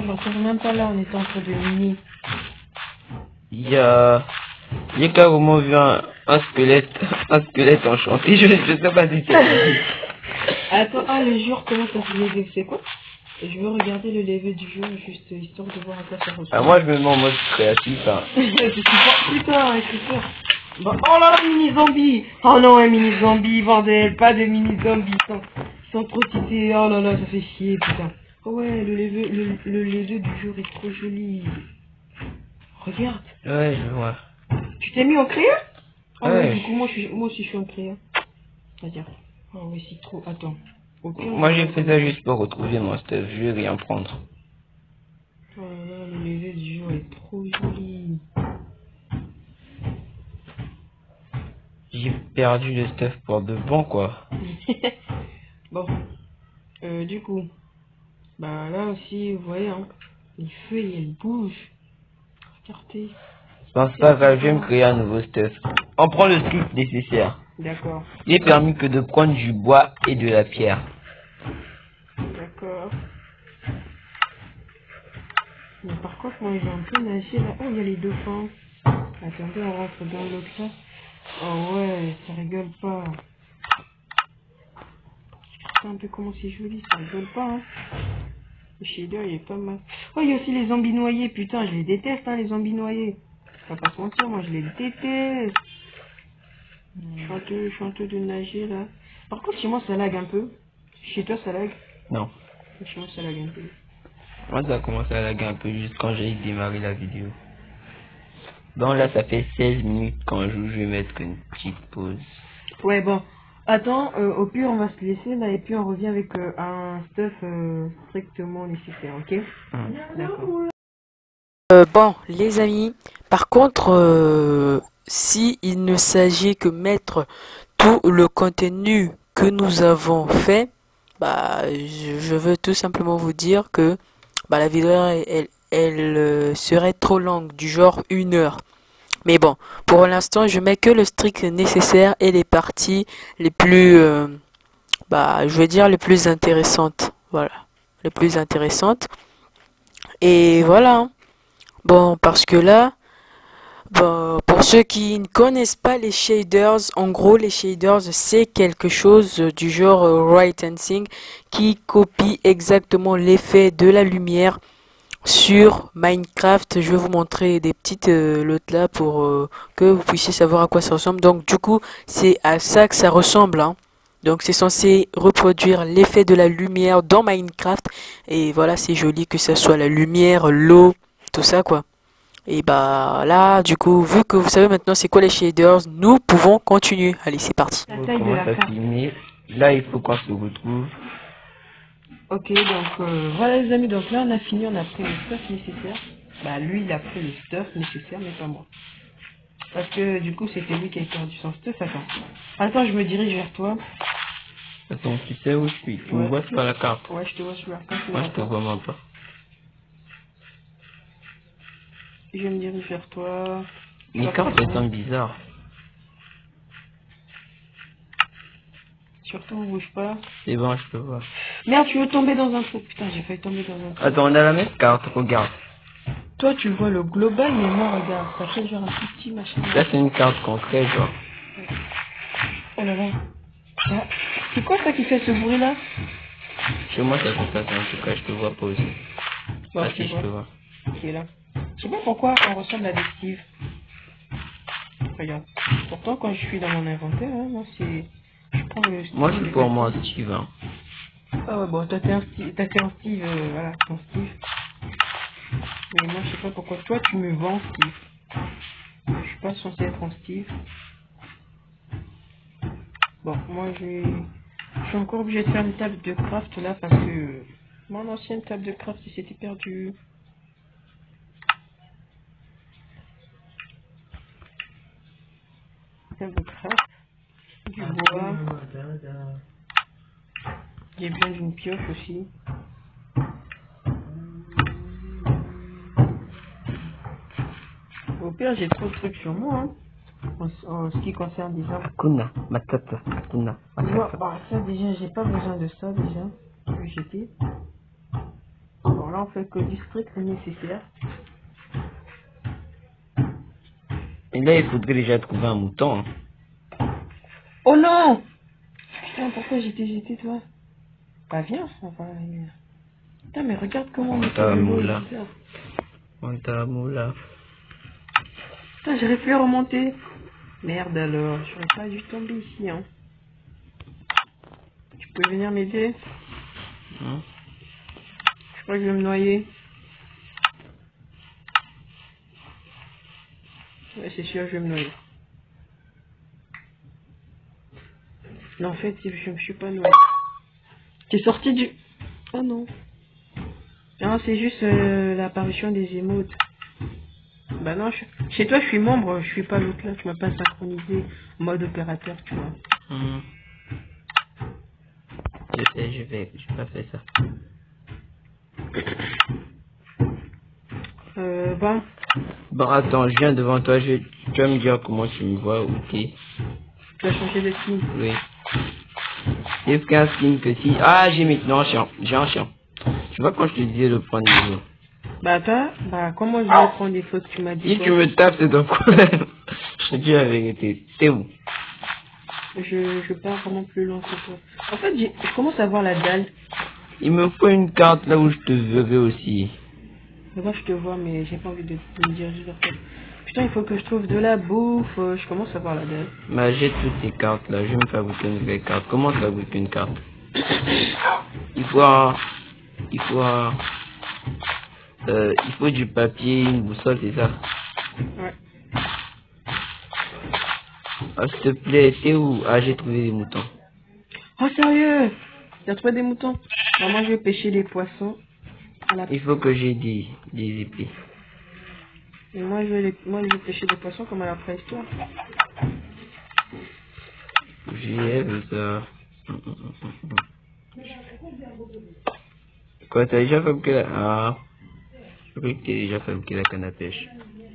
on va faire même pas là, on est en train de miner. J'ai carrément vu un squelette enchanté, je sais pas si c'est... Attends, ah le jour, comment ça se lever, c'est quoi? Je veux regarder le lever du jour, juste histoire de voir à quoi ça ressemble. Ah, moi je me mets en mode créatif, hein. Putain, c'est sûr. Bon, oh là là, mini zombie. Oh non, un mini zombie, bordel, pas de mini zombie sans trop citer. Oh là là, ça fait chier, putain. Oh ouais, le lever du jour est trop joli. Regarde. Ouais, je vois. Tu t'es mis en crayon? Oh ouais, Ouais. du coup, moi aussi je suis en crayon. C'est-à-dire. Oh ouais, c'est trop. Attends. Okay, Moi j'ai fait ça juste pour retrouver mon stuff, je vais rien prendre. Oh là là, le lever du jour est trop joli. J'ai perdu le stuff pour de bon, quoi. Bon, du coup, bah là aussi, vous voyez, hein, les feuilles, elles bougent. Regardez. Je pense pas que je vais me créer un nouveau stuff. On prend le script nécessaire. D'accord. Il est permis que de prendre du bois et de la pierre. D'accord. Mais par contre, moi, j'ai un peu nagé là. Oh, il y a les dauphins. Attendez, on rentre dans l'autre là. Oh ouais, ça rigole pas. Regarde un peu comment c'est joli, ça rigole pas, hein. Le shader, il est pas mal. Oh, il y a aussi les zombies noyés. Putain, je les déteste, hein, les zombies noyés. Ça va pas se mentir, moi, je les déteste. Je suis en train de nager, là. Par contre, chez moi, ça lag un peu. Chez toi, ça lag? Non. Chez moi, ça lag un peu. Moi ça a commencé à laguer un peu juste quand j'ai démarré la vidéo. Donc là ça fait 16 minutes quand je vais mettre une petite pause. Ouais, bon. Attends, au pire, on va se laisser, là, et puis on revient avec un stuff strictement nécessaire, ok? D'accord. Bon, les amis, par contre, si il ne s'agit que mettre tout le contenu que nous avons fait, bah, je veux tout simplement vous dire que bah, la vidéo, elle serait trop longue, du genre 1 heure. Mais bon, pour l'instant, je mets que le strict nécessaire et les parties les plus, bah, je vais dire les plus intéressantes. Voilà, les plus intéressantes. Et voilà, hein. Bon, parce que là, bon, pour ceux qui ne connaissent pas les shaders, en gros, les shaders, c'est quelque chose du genre Ray Tracing qui copie exactement l'effet de la lumière sur Minecraft. Je vais vous montrer des petites lots là pour que vous puissiez savoir à quoi ça ressemble. Donc, du coup, c'est à ça que ça ressemble, hein. Donc, c'est censé reproduire l'effet de la lumière dans Minecraft. Et voilà, c'est joli que ça soit la lumière, l'eau, tout ça, quoi. Et bah là, du coup, vu que vous savez maintenant c'est quoi les shaders, nous pouvons continuer. Allez, c'est parti. La On taille de commence la à carte. filmer. Là il faut qu'on se retrouve. Ok, donc voilà les amis, donc là on a fini, on a pris le stuff nécessaire. Bah lui il a pris le stuff nécessaire, mais pas moi. Parce que du coup c'était lui qui a perdu son stuff. Attends, je me dirige vers toi. Attends, tu sais où je suis? Tu me Ouais. vois sur la carte? Ouais, je te vois sur la carte. Moi je te vois même pas. Je me dirige vers toi. Les cartes elles sont bizarres. Surtout on bouge pas. C'est bon, je te vois. Merde, tu veux tomber dans un trou. Putain, j'ai failli tomber dans un trou. Attends, on a la même carte, regarde. Toi tu vois le global, mais moi regarde, ça fait genre un petit machin. Là c'est une carte concrète, genre. Oh là là. C'est quoi ça qui fait ce bruit là? Chez moi ça fait ça, en tout cas je te vois pas aussi. Bon, Ah si, je te vois. Ok là. Je sais pas pourquoi on ressemble à des Steve. Regarde. Pourtant quand je suis dans mon inventaire, hein, moi c'est... Je prends le Steve. Moi c'est pour moi Steve, hein. Ah ouais, bon, toi t'es un Steve, voilà, ton Steve. Mais moi je sais pas pourquoi toi tu me vends Steve. Je suis pas censé être un Steve. Bon, moi je suis encore obligé de faire une table de craft là parce que mon ancienne table de craft il s'était perdu. Table de craft, du bois, j'ai besoin d'une pioche aussi. Au pire j'ai trop de trucs sur moi hein. En ce qui concerne déjà. Kuna, matata, kuna, Moi, matata. bah, ça déjà j'ai pas besoin de ça déjà. Je vais jeter. Bon là, on fait que du strict nécessaire. Et là, il faudrait déjà trouver un mouton. Hein. Oh non! Putain, pourquoi j'étais toi? Bah viens, on va... Putain, mais regarde comment on est Monta sur le moula. dos, bizarre. Monta moula. Putain, j'arrive plus à remonter. Merde alors, j'aurais pas dû tomber ici, hein. Tu peux venir m'aider? Hein? Je crois que je vais me noyer. Ouais, c'est sûr, je vais me noyer. Non, en fait, je me suis pas noyé. T'es sorti du... Oh non. Non, c'est juste l'apparition des émotes. Bah non, chez toi, je suis membre, je suis pas l'autre là. Tu m'as pas synchronisé en mode opérateur, tu vois. Je sais, j'ai pas fait ça. Bon. Bon, attends, je viens devant toi, tu vas me dire comment tu me vois, ok? Tu vas changer de skin. Oui. J'ai pris un skin que si... Ah, j'ai maintenant un chien, j'ai un chien. Tu vois quand je te disais de prendre des choses. Bah toi, bah comment je vais prendre des photos que tu m'as dit? Si tu me tapes, c'est ton problème. Je te dis la vérité. T'es où? Je pars vraiment plus loin que toi. En fait, je commence à voir la dalle. Il me faut une carte là où je te verrai aussi. Mais moi je te vois, mais j'ai pas envie de me diriger vers toi. Putain, il faut que je trouve de la bouffe. Je commence à voir la dalle. Bah, j'ai toutes tes cartes là. Je vais me fabriquer une nouvelle carte. Comment fabriquer une carte? Il faut du papier, une boussole, c'est ça? Ouais. Ah, s'il te plaît, t'es où? Ah, j'ai trouvé des moutons. Oh sérieux? T'as trouvé des moutons? Bah, moi je vais pêcher des poissons. À la... Il faut que j'ai des épées. Et moi je vais pêcher des poissons comme à la préhistoire. J'ai vu ça. Quoi, t'as déjà fabriqué la... Ah, je croyais que t'as déjà fabriqué la canne à pêche.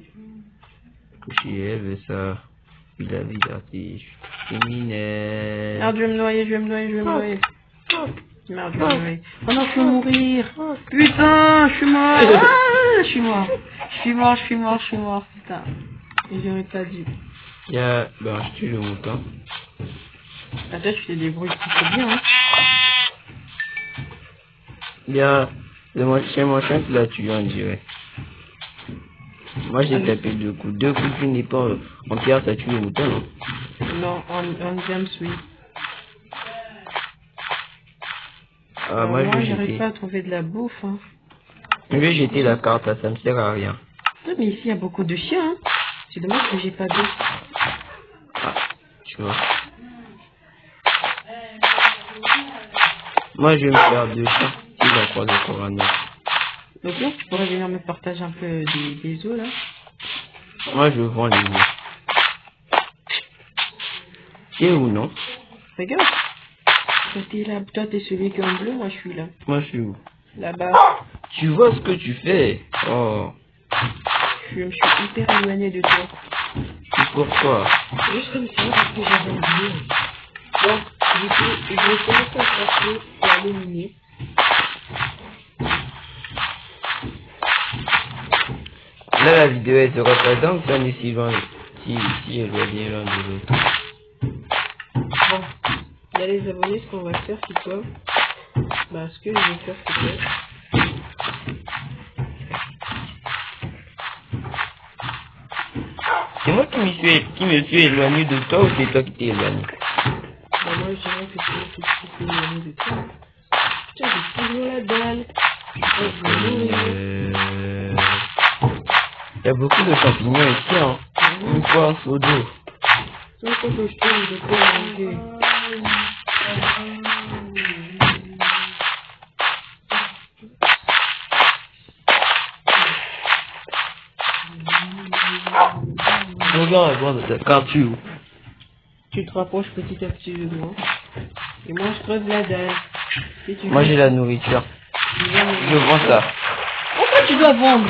J'ai vu ça. Il a vu l'artiche. Criminel. Merde, je vais me noyer. Merde, je vais me noyer. Oh non, je vais mourir. Putain, je suis mort. Ah, je suis mort. Putain. Et j'aurais pas dû. Ben, je tue le mouton. Attends, je fais des bruits plutôt bien, hein. C'est mon chien qui l'a tué, on dirait. Moi, j'ai tapé 2 coups. 2 coups d'une épée en pierre, ça tue le mouton, non? Non, en James, oui. Ah, moi, je vais j'arrive jeter. pas à trouver de la bouffe, hein. Je vais jeter la carte, là, ça me sert à rien. Putain, mais ici, il y a beaucoup de chiens, hein. C'est dommage que j'ai pas d'eau. Ah, tu vois. Moi, je vais me faire 2 chiens. Si j'en croise encore un autre. Donc là, tu pourrais venir me partager un peu des os, là. Moi, je vends les œufs. C'est où, non? Regarde. Toi, t'es là. Toi, t'es celui qui est en bleu, moi, je suis là. Moi, je suis où? Là-bas. Tu vois ce que tu fais? Oh. Je me suis hyper éloigné de toi. C'est pourquoi? Juste comme ça, parce que j'avais oublié. Donc, du coup, je vais commencer à chercher pour aller miner. Là, la vidéo, elle se représente, ça n'est si loin. Si éloigné l'un de l'autre. Bon, il y a les abonnés, ce qu'on va faire, c'est quoi? Bah, ce que je vais faire, c'est quoi? C'est moi qui me suis éloigné de toi ou c'est toi qui t'es éloigné? Bah, moi, je dirais que c'est moi qui suis éloigné de toi. Putain, j'ai toujours la dalle. Oh, je vais mourir. Il y a beaucoup de champignons ici, hein. Une fois un seau d'eau. Il faut que je trouve de quoi manger. Regarde, regarde, quand tu où? Tu te rapproches petit à petit de moi. Et moi, je creuse la dalle. Et tu Moi, j'ai la nourriture. tu vas me- Je vends ça. Pourquoi tu dois vendre?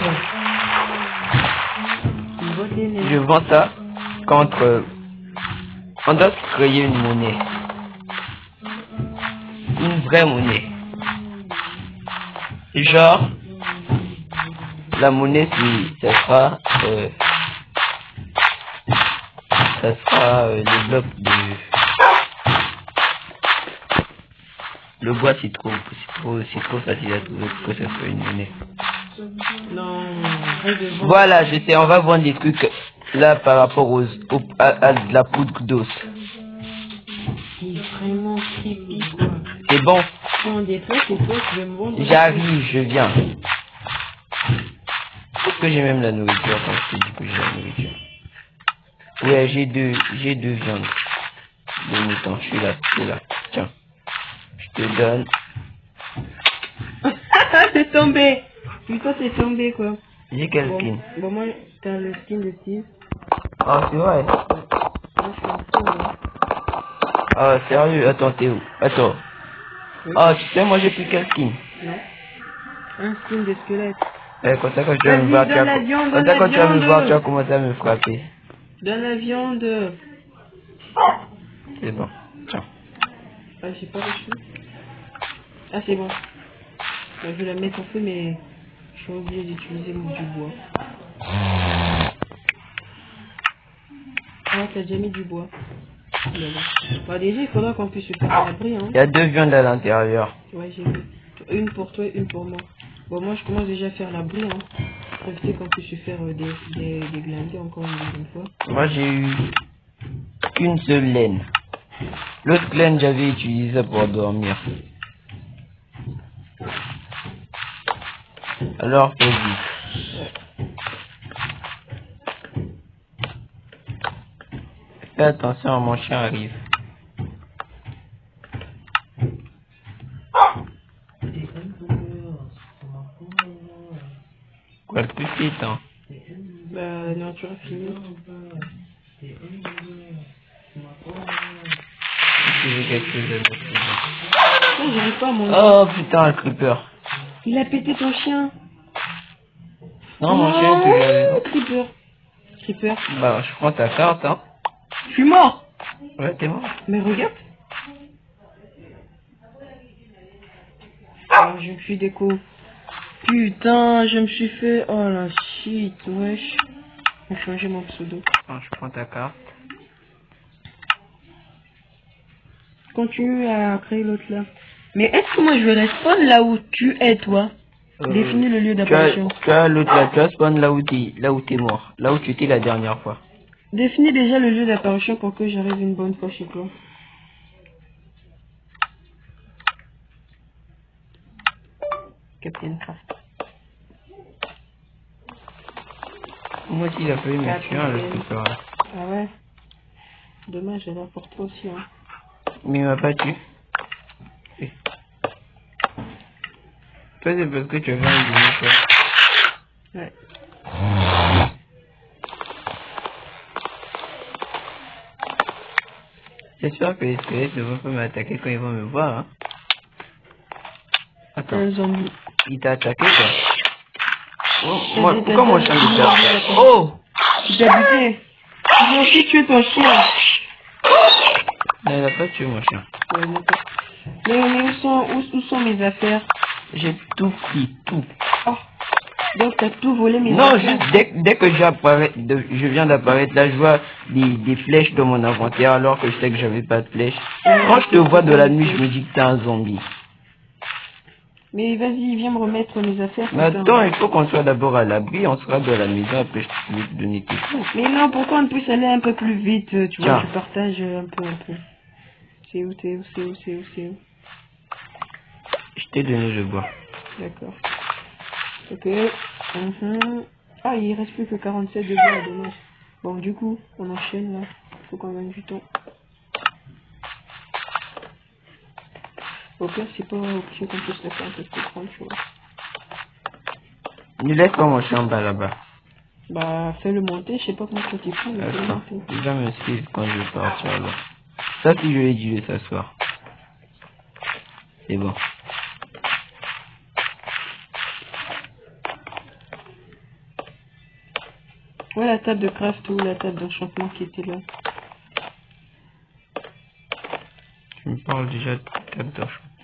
Tu vas t'énerver. Je vends ça contre... On doit créer une monnaie. Une vraie monnaie. Genre, la monnaie, ça sera les blocs de... Le bois, c'est trop facile à trouver pour que ça soit une monnaie. Non, arrête de vendre. Voilà, je sais, on va vendre des trucs là par rapport à de la poudre d'os. C'est vraiment creepy, quoi. C'est bon, Tu vends des trucs et toi, tu veux me vendre. j'arrive, je viens. Est-ce que j'ai même la nourriture quand je te dis que j'ai la nourriture? Ouais, j'ai deux viandes. De mouton, je suis là, c'est là. Tiens, je te donne. C'est tombé. Putain, c'est tombé, quoi. J'ai quel Bon, skin? bon, moi, t'as le skin de Steve. Ah, c'est vrai. Moi, je suis en fou, là. Ah, sérieux, attends, t'es où? Attends. Oui. Ah, tu sais, moi j'ai pris quel skin? Non. Un skin de squelette. Quand ça, quand tu vas me Vas-y, voir, donne la viande, quand donne ça, la quand tu vas me viande. voir, tu vas commencer à me frapper. Donne la viande. C'est bon. Tiens. Ah, j'ai pas reçu. Ah, c'est bon. Je vais la mettre en feu, mais je suis obligé d'utiliser du bois. Ah, t'as déjà mis du bois. Bah, déjà, il faudra qu'on puisse se faire un abri, hein. Il y a deux viandes à l'intérieur. Ouais, j'ai vu. Une pour toi et une pour moi. Bon, moi, je commence déjà à faire l'abri, hein. Pour éviter qu'on puisse se faire des glindés encore une deuxième fois. Moi j'ai eu qu'une seule laine. L'autre laine, j'avais utilisé ça pour dormir. Alors, vas-y. Fais attention, mon chien arrive. Quoi le plus vite, hein? Bah, la nourriture est finie. Tu veux quelque chose de plus? Non, j'arrive pas à manger. Oh putain, un creeper. Il a pété ton chien. Non, mon chien, tu l'as vu. Creeper. Creeper. Bah, je prends ta carte, hein. Je suis mort. Ouais, t'es mort. Mais regarde. Ah, je me suis déco. Putain, je me suis fait... Oh la shit, wesh. Je vais changer mon pseudo. Attends, je prends ta carte. Continue à créer l'autre là. Mais est-ce que moi je vais respawn là où tu es, toi? Définis le lieu d'apparition. Tu as l'autre là, tu as spawn là où t'es mort. Là où tu étais la dernière fois. Définis déjà le lieu d'apparition pour que j'arrive une bonne fois chez toi. Captain Craft. Moi aussi, il a fallu me tuer, le creeper là. Ah ouais. Dommage, elle a pour toi aussi, hein. Mais il m'a pas tué. Oui. Toi, c'est parce que tu as fait un dîner, Ouais. J'espère que les squelettes ne vont pas m'attaquer quand ils vont me voir, hein. Attends, Un zombie. il t'a attaqué, quoi. Oh, moi, pourquoi mon chien me perd ça? Oh! Tu t'as buté. Tu veux aussi tuer ton chien. Non, il a pas tué mon chien. Ouais, d'accord. Mais où sont mes affaires? J'ai tout pris, tout. Oh. Donc t'as tout volé mes Non, affaires. juste dès que je viens d'apparaître, là, je vois des flèches dans mon inventaire alors que je sais que j'avais pas de flèches. Quand je te vois de la nuit, je me dis que t'es un zombie. Mais vas-y, viens me remettre mes affaires. Mais putain. attends, il faut qu'on soit d'abord à l'abri, on sera dans la maison, après je vais te donner tes trucs. Mais non, pourquoi on puisse aller un peu plus vite, tu vois, Tiens. je partage un peu. C'est où? Je t'ai donné le bois. D'accord. Ok. Ah, il reste plus que 47 de bois, dommage. Bon, du coup, on enchaîne là. Faut qu'on gagne du temps. Au pire, c'est pas option qu'on puisse la faire un peu plus grande, tu vois. Ne laisse pas mon chien en bas là-bas. Bah, fais-le monter, je sais pas comment ça t'est fait, mais fais-le Attends, monter. il va me suivre quand je vais partir là. Ça, si je lui ai dit de s'asseoir. C'est bon. Ouais, la table de craft ou la table d'enchantement qui était là. Tu me parles déjà de table d'enchantement.